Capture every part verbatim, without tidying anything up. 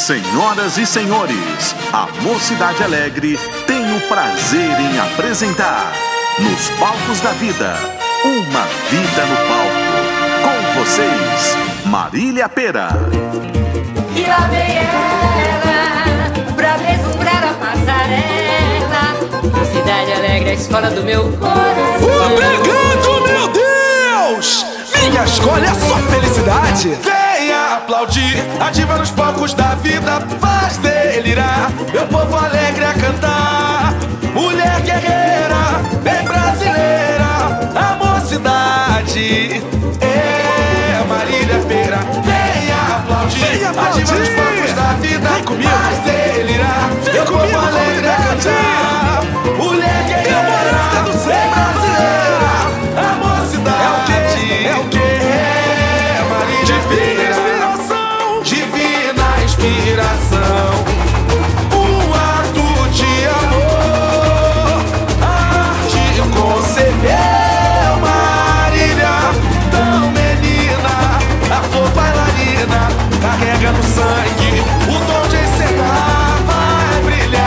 Senhoras e senhores, a Mocidade Alegre tem o prazer em apresentar Nos Palcos da Vida, uma vida no palco. Com vocês, Marília Pera. E lá vem ela, pra deslumbrar a passarela. Mocidade Alegre, a escola do meu coração. Obrigado, meu Deus! Minha escola é só felicidade. Venha aplaudir, ativa nos palcos da vida, faz delirar meu povo alegre a cantar. Mulher guerreira, bem brasileira, a mocidade é Marília Pera. Venha aplaudir, Venha aplaudir. Ativa nos palcos da vida, vem comigo, faz delirar vem meu comigo, povo alegre a cantar. Mulher guerreira, bem brasileira, a mocidade é o que? É o que? É Marília Pera. Inspiração, divina inspiração, um ato de amor, arte concebeu Marília, tão menina, a flor bailarina, carrega no sangue o dom de encenar, vai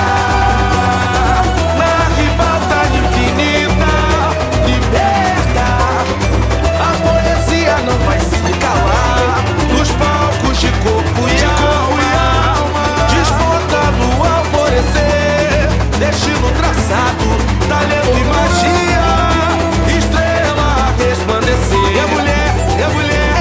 brilhar na ribalta infinita, liberta, a poesia não vai se calar, nos palcos de corpo e alma, disputa no alvorecer, destino traçado, talento e magia, estrela a resplandecer. É mulher, é mulher,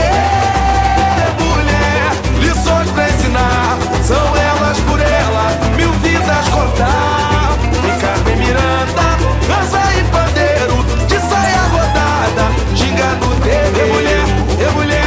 é mulher, lições pra ensinar, são elas por ela, mil vidas cortar. Em Carmen Miranda, dança e pandeiro, de saia rodada, ginga no terreiro. É mulher, é mulher,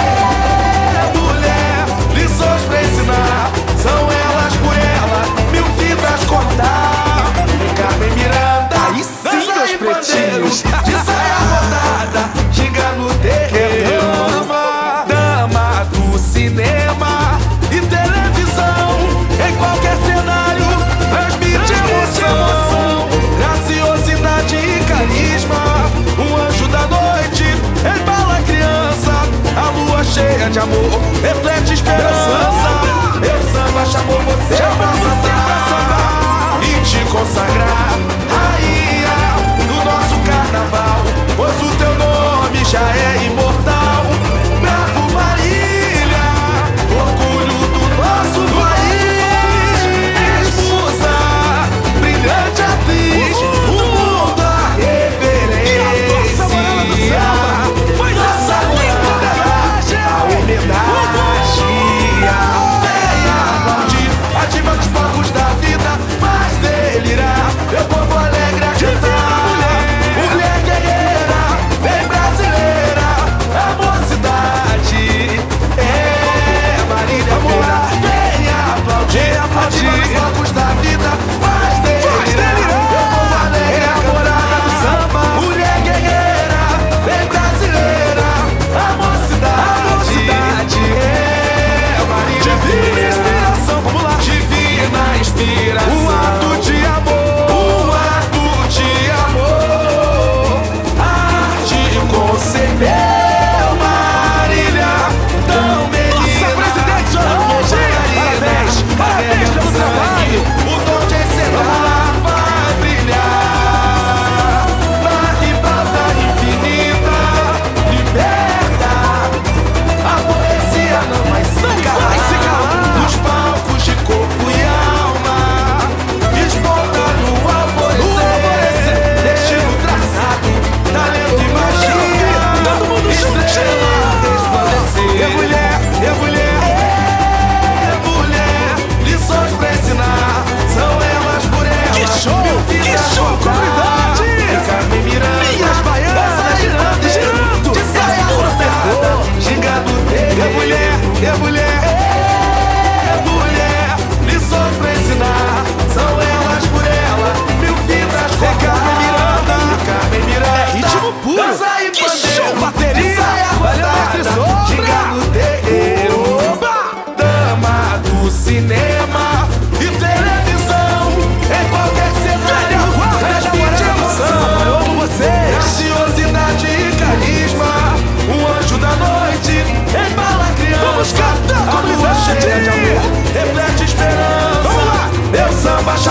é mulher, lições pra ensinar, são elas por ela, mil vidas cortar. Em Carmen Miranda, aí sim, meus pretinhos, de saia rodada, ginga no terreiro. Dama, dama do cinema e televisão, em qualquer cenário, transmite emoção, graciosidade e carisma, um anjo da noite, embala a criança, a lua cheia de amor, reflete esperança. Eu samba chamou você pra dançar e te consagrar, rainha do nosso carnaval, pois o teu nome já é imortal. Bravo Marília, orgulho do nosso país, és musa, brilhante atriz, o mundo a reverência, nossa homenagem, a homenagem.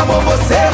amor, você